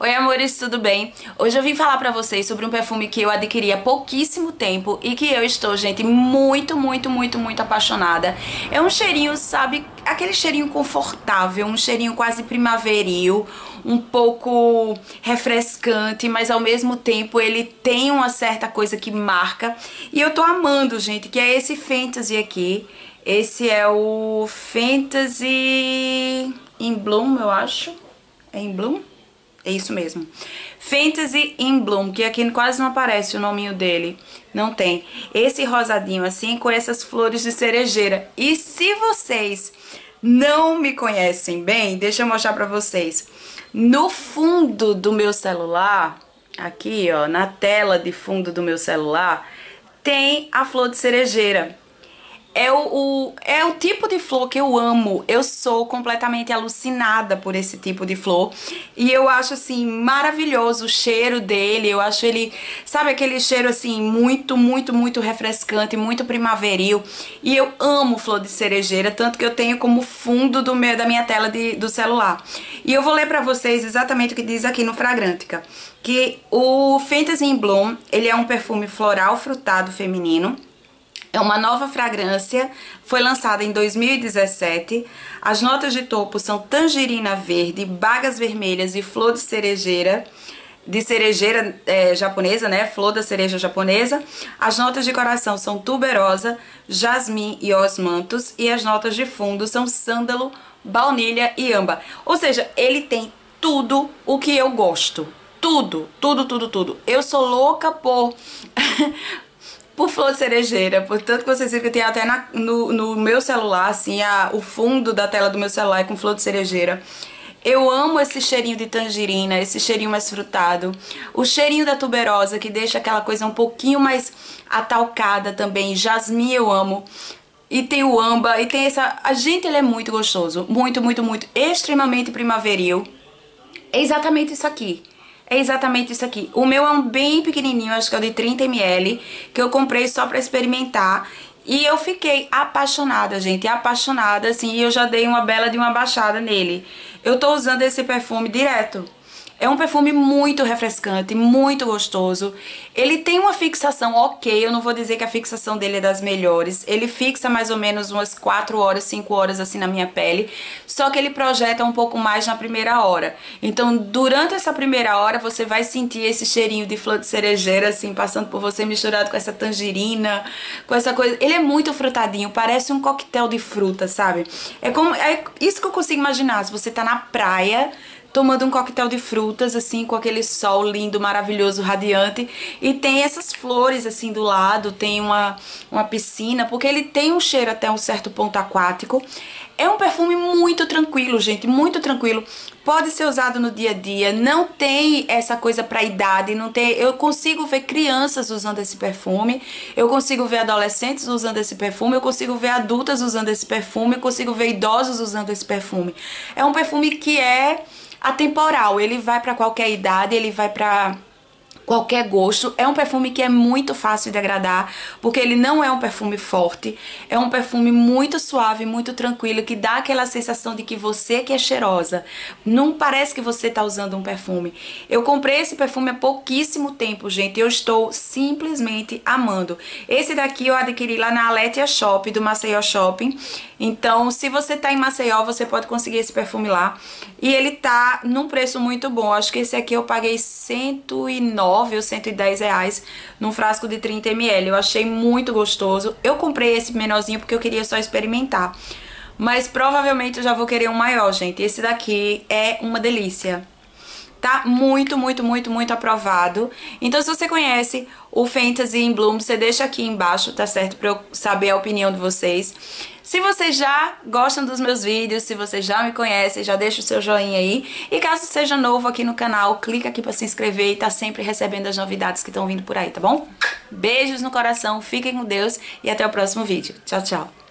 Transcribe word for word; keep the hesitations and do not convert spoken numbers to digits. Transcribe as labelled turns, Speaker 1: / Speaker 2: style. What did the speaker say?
Speaker 1: Oi amores, tudo bem? Hoje eu vim falar pra vocês sobre um perfume que eu adquiri há pouquíssimo tempo e que eu estou, gente, muito, muito, muito, muito apaixonada. É um cheirinho, sabe, aquele cheirinho confortável, um cheirinho quase primaveril, um pouco refrescante, mas ao mesmo tempo ele tem uma certa coisa que marca. E eu tô amando, gente, que é esse Fantasy aqui. Esse é o Fantasy in Bloom, eu acho. É in Bloom? É isso mesmo. Fantasy in Bloom, que aqui quase não aparece o nominho dele. Não tem. Esse rosadinho assim, com essas flores de cerejeira. E se vocês não me conhecem bem, deixa eu mostrar pra vocês. No fundo do meu celular, aqui ó, na tela de fundo do meu celular, tem a flor de cerejeira. É o, o, é o tipo de flor que eu amo. Eu sou completamente alucinada por esse tipo de flor. E eu acho, assim, maravilhoso o cheiro dele. Eu acho ele, sabe, aquele cheiro, assim, muito, muito, muito refrescante, muito primaveril. E eu amo flor de cerejeira, tanto que eu tenho como fundo do meu, da minha tela de, do celular. E eu vou ler pra vocês exatamente o que diz aqui no Fragrantica. Que o Fantasy in Bloom, ele é um perfume floral frutado feminino. É uma nova fragrância, foi lançada em dois mil e dezessete. As notas de topo são tangerina verde, bagas vermelhas e flor de cerejeira, de cerejeira é, japonesa, né? Flor da cereja japonesa. As notas de coração são tuberosa, jasmim e osmanthus. E as notas de fundo são sândalo, baunilha e âmbar. Ou seja, ele tem tudo o que eu gosto. Tudo, tudo, tudo, tudo. Eu sou louca por... por flor de cerejeira, portanto que vocês viram que eu tenho até na, no, no meu celular, assim, a, o fundo da tela do meu celular é com flor de cerejeira. Eu amo esse cheirinho de tangerina, esse cheirinho mais frutado. O cheirinho da tuberosa, que deixa aquela coisa um pouquinho mais atalcada também. Jasmim eu amo. E tem o âmbar, e tem essa... A gente, ele é muito gostoso. Muito, muito, muito. Extremamente primaveril. É exatamente isso aqui. É exatamente isso aqui. O meu é um bem pequenininho, acho que é o de trinta mililitros, que eu comprei só pra experimentar. E eu fiquei apaixonada, gente, apaixonada, assim, e eu já dei uma bela de uma baixada nele. Eu tô usando esse perfume direto. É um perfume muito refrescante, muito gostoso. Ele tem uma fixação ok, eu não vou dizer que a fixação dele é das melhores. Ele fixa mais ou menos umas quatro horas, cinco horas assim na minha pele. Só que ele projeta um pouco mais na primeira hora. Então, durante essa primeira hora, você vai sentir esse cheirinho de flor de cerejeira, assim, passando por você, misturado com essa tangerina, com essa coisa. Ele é muito frutadinho, parece um coquetel de fruta, sabe? É como, é isso que eu consigo imaginar. Se você tá na praia... tomando um coquetel de frutas, assim, com aquele sol lindo, maravilhoso, radiante. E tem essas flores, assim, do lado, tem uma, uma piscina, porque ele tem um cheiro até um certo ponto aquático. É um perfume muito tranquilo, gente, muito tranquilo. Pode ser usado no dia a dia, não tem essa coisa pra idade, não tem... Eu consigo ver crianças usando esse perfume, eu consigo ver adolescentes usando esse perfume, eu consigo ver adultas usando esse perfume, eu consigo ver idosos usando esse perfume. É um perfume que é... atemporal, ele vai pra qualquer idade, ele vai pra qualquer gosto. É um perfume que é muito fácil de agradar, porque ele não é um perfume forte, é um perfume muito suave, muito tranquilo, que dá aquela sensação de que você que é cheirosa. Não parece que você tá usando um perfume. Eu comprei esse perfume há pouquíssimo tempo, gente, eu estou simplesmente amando. Esse daqui eu adquiri lá na Aletia Shop, do Maceió Shopping. Então, se você tá em Maceió, você pode conseguir esse perfume lá. E ele tá num preço muito bom. Acho que esse aqui eu paguei cento e nove ou cento e dez reais num frasco de trinta mililitros. Eu achei muito gostoso. Eu comprei esse menorzinho porque eu queria só experimentar. Mas provavelmente eu já vou querer um maior, gente. Esse daqui é uma delícia. Tá muito, muito, muito, muito aprovado. Então, se você conhece o Fantasy in Bloom, você deixa aqui embaixo, tá certo? Pra eu saber a opinião de vocês. Se vocês já gostam dos meus vídeos, se vocês já me conhecem, já deixa o seu joinha aí. E caso seja novo aqui no canal, clica aqui pra se inscrever e tá sempre recebendo as novidades que estão vindo por aí, tá bom? Beijos no coração, fiquem com Deus e até o próximo vídeo. Tchau, tchau.